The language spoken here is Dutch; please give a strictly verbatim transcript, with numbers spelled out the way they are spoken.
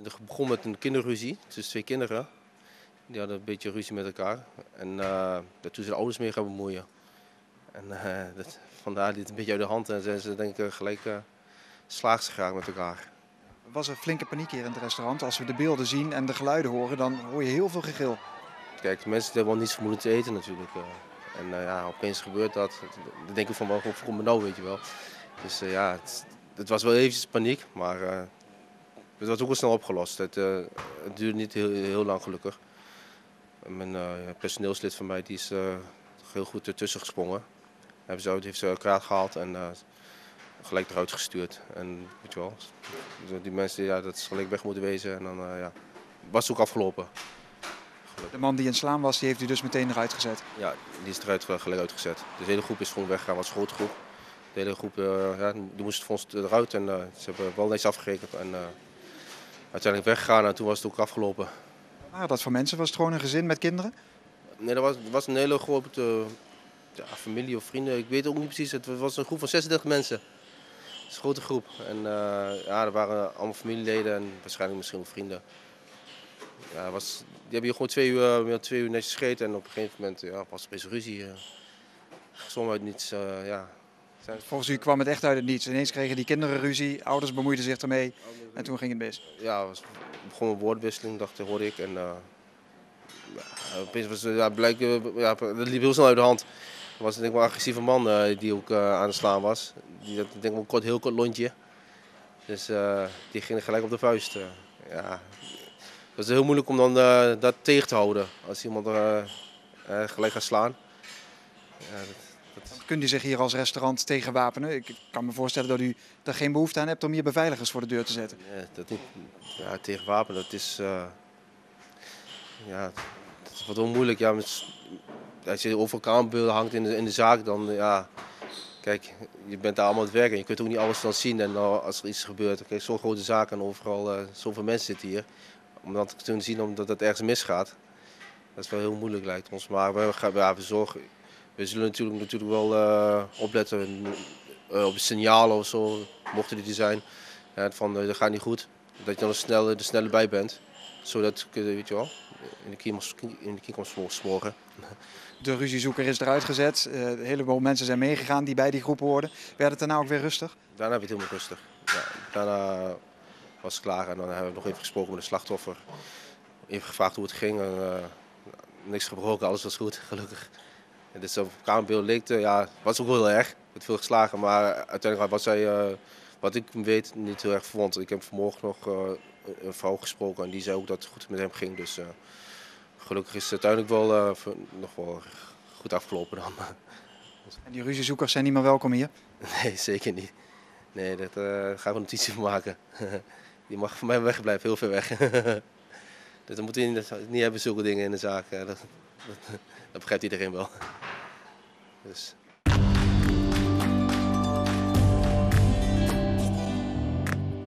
Het begon met een kinderruzie tussen twee kinderen. Die hadden een beetje ruzie met elkaar. En uh, toen zijn de ouders mee gaan bemoeien. En uh, dat, vandaar liet het een beetje uit de hand en zijn ze denk ik gelijk uh, slaags geraakt met elkaar. Was er flinke paniek hier in het restaurant? Als we de beelden zien en de geluiden horen, dan hoor je heel veel gegil. Kijk, de mensen hebben wel niets vermoeden te eten natuurlijk. Uh. En uh, ja, opeens gebeurt dat. Dan denk ik van, waarom komt me nou, weet je wel. Dus uh, ja, het, het was wel eventjes paniek, maar uh, het was ook wel snel opgelost. Het, uh, het duurde niet heel, heel lang gelukkig. Mijn uh, personeelslid van mij die is uh, heel goed ertussen gesprongen. Hebben ze, heeft ze kraat gehaald en uh, gelijk eruit gestuurd. En weet je wel, die mensen, ja, dat is gelijk weg moeten wezen en dan uh, ja, was het ook afgelopen. De man die in slaan was, die heeft u dus meteen eruit gezet? Ja, die is eruit gelijk uitgezet. De hele groep is gewoon weggegaan, was een grote groep. De hele groep uh, ja, die moest voor ons eruit en uh, ze hebben wel netjes afgerekend. En uh, uiteindelijk weggegaan en toen was het ook afgelopen. Waren dat voor mensen? Was het gewoon een gezin met kinderen? Nee, dat was, was een hele groep, uh, ja, familie of vrienden, ik weet het ook niet precies. Het was een groep van zesendertig mensen. Het is een grote groep. En uh, ja, er waren allemaal familieleden en waarschijnlijk misschien ook vrienden. Ja, was, die hebben hier gewoon twee uur, uh, twee uur netjes gegeten en op een gegeven moment ja, was er opeens ruzie. Uh, Zomaar uit niets, uh, ja. Zijn... Volgens u kwam het echt uit het niets. Ineens kregen die kinderen ruzie, ouders bemoeiden zich ermee en toen ging het mis. Ja, het was, begon een woordwisseling, dacht, hoorde ik. En uh, ja, opeens was ja, bleek, uh, ja, dat liep heel snel uit de hand. Er was denk ik wel een agressieve man uh, die ook uh, aan het slaan was. Die had denk ik een kort, heel kort lontje. Dus uh, die ging gelijk op de vuist. Uh, ja. Het was heel moeilijk om dan uh, dat tegen te houden als iemand uh, uh, gelijk gaat slaan. Ja, dat, dat... Kunt u zich hier als restaurant tegen wapenen? Ik kan me voorstellen dat u er geen behoefte aan hebt om hier beveiligers voor de deur te zetten. Nee, dat niet. Ja, tegen wapenen, dat is, uh, ja, dat is wat wel moeilijk. Ja, met, als je overal camerabeelden hangt in de, in de zaak, dan ja, kijk, je bent daar allemaal aan het werken. Je kunt ook niet alles dan zien en uh, als er iets gebeurt. Kijk, zo'n grote zaak en overal uh, zoveel mensen zitten hier. Om dan te kunnen zien omdat het ergens misgaat, dat is wel heel moeilijk lijkt ons. Maar we, gaan, ja, we, zorgen, we zullen natuurlijk, natuurlijk wel uh, opletten uh, op de signalen of zo, mochten die er zijn. Ja, van uh, dat gaat niet goed, dat je dan er snel, er sneller bij bent. Zodat, weet je wel, in de kiem, in de kiem kan smoren. De ruziezoeker is eruit gezet, uh, een heleboel mensen zijn meegegaan die bij die groep hoorden. Werd het daarna ook weer rustig? Daarna hebben we het helemaal rustig. Ja, daarna was het klaar en dan hebben we nog even gesproken met de slachtoffer. Even gevraagd hoe het ging. En, uh, niks gebroken, alles was goed, gelukkig. En dus op camerabeeld leek het, ja, was ook wel heel erg. Met veel geslagen, maar uiteindelijk was hij, uh, wat ik weet, niet heel erg verwond. Ik heb vanmorgen nog uh, een vrouw gesproken en die zei ook dat het goed met hem ging. Dus uh, gelukkig is het uiteindelijk wel uh, nog wel goed afgelopen dan. En die ruziezoekers zijn niet meer welkom hier? Nee, zeker niet. Nee, daar uh, gaan we notitie van maken. Die mag van mij wegblijven, heel ver weg. Dus dan moet je niet, niet hebben zulke dingen in de zaak. Dat, dat, dat begrijpt iedereen wel. Dus.